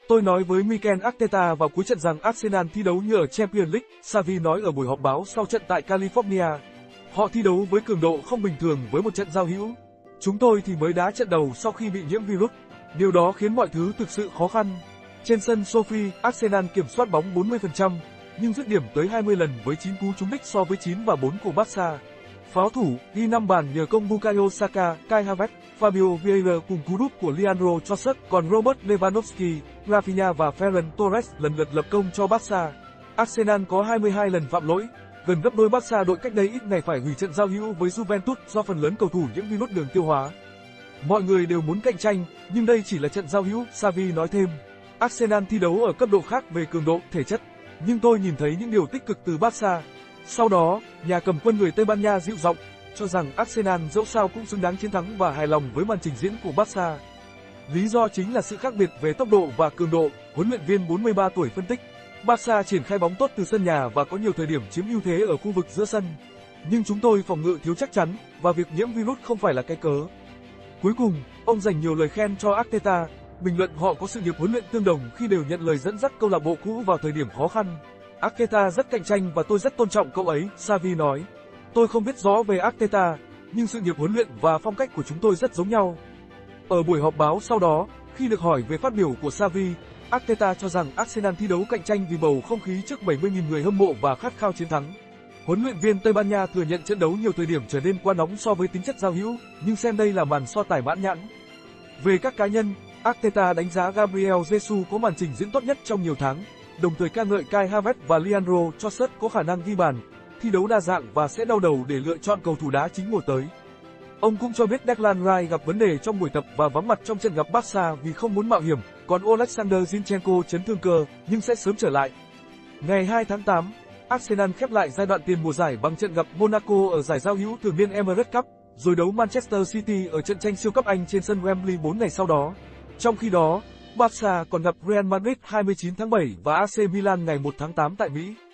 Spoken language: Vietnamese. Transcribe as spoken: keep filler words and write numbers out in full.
Tôi nói với Mikel Arteta vào cuối trận rằng Arsenal thi đấu như ở Champions League, Xavi nói ở buổi họp báo sau trận tại California. Họ thi đấu với cường độ không bình thường với một trận giao hữu. Chúng tôi thì mới đá trận đầu sau khi bị nhiễm virus. Điều đó khiến mọi thứ thực sự khó khăn. Trên sân Sophie, Arsenal kiểm soát bóng bốn mươi phần trăm, nhưng dứt điểm tới hai mươi lần với chín cú trúng đích so với chín và bốn của Barca. Pháo thủ ghi năm bàn nhờ công Bukayo Saka, Kai Havertz, Fabio Vieira cùng cú đúp của Leandro Trossard, còn Robert Lewandowski, Rafinha và Ferran Torres lần lượt lập công cho Barca. Arsenal có hai mươi hai lần phạm lỗi, gần gấp đôi Barca đội cách đây ít ngày phải hủy trận giao hữu với Juventus do phần lớn cầu thủ nhiễm virus đường tiêu hóa. Mọi người đều muốn cạnh tranh, nhưng đây chỉ là trận giao hữu, Xavi nói thêm. Arsenal thi đấu ở cấp độ khác về cường độ, thể chất, nhưng tôi nhìn thấy những điều tích cực từ Barca. Sau đó, nhà cầm quân người Tây Ban Nha dịu giọng, cho rằng Arsenal dẫu sao cũng xứng đáng chiến thắng và hài lòng với màn trình diễn của Barca. Lý do chính là sự khác biệt về tốc độ và cường độ, huấn luyện viên bốn mươi ba tuổi phân tích. Barca triển khai bóng tốt từ sân nhà và có nhiều thời điểm chiếm ưu thế ở khu vực giữa sân. Nhưng chúng tôi phòng ngự thiếu chắc chắn, và việc nhiễm virus không phải là cái cớ. Cuối cùng, ông dành nhiều lời khen cho Arteta, bình luận họ có sự nghiệp huấn luyện tương đồng khi đều nhận lời dẫn dắt câu lạc bộ cũ vào thời điểm khó khăn. Arteta rất cạnh tranh và tôi rất tôn trọng cậu ấy, Xavi nói. Tôi không biết rõ về Arteta, nhưng sự nghiệp huấn luyện và phong cách của chúng tôi rất giống nhau. Ở buổi họp báo sau đó, khi được hỏi về phát biểu của Xavi, Arteta cho rằng Arsenal thi đấu cạnh tranh vì bầu không khí trước bảy mươi nghìn người hâm mộ và khát khao chiến thắng. Huấn luyện viên Tây Ban Nha thừa nhận trận đấu nhiều thời điểm trở nên quá nóng so với tính chất giao hữu, nhưng xem đây là màn so tài mãn nhãn. Về các cá nhân, Arteta đánh giá Gabriel Jesus có màn trình diễn tốt nhất trong nhiều tháng, đồng thời ca ngợi Kai Havertz và Leandro Trossard có khả năng ghi bàn, thi đấu đa dạng và sẽ đau đầu để lựa chọn cầu thủ đá chính mùa tới. Ông cũng cho biết Declan Rice gặp vấn đề trong buổi tập và vắng mặt trong trận gặp Barca vì không muốn mạo hiểm, còn Oleksandr Zinchenko chấn thương cơ nhưng sẽ sớm trở lại. Ngày hai tháng tám, Arsenal khép lại giai đoạn tiền mùa giải bằng trận gặp Monaco ở giải giao hữu thường niên Emirates Cup, rồi đấu Manchester City ở trận tranh siêu cấp Anh trên sân Wembley bốn ngày sau đó. Trong khi đó, Barca còn gặp Real Madrid hai mươi chín tháng bảy và a xê Milan ngày một tháng tám tại Mỹ.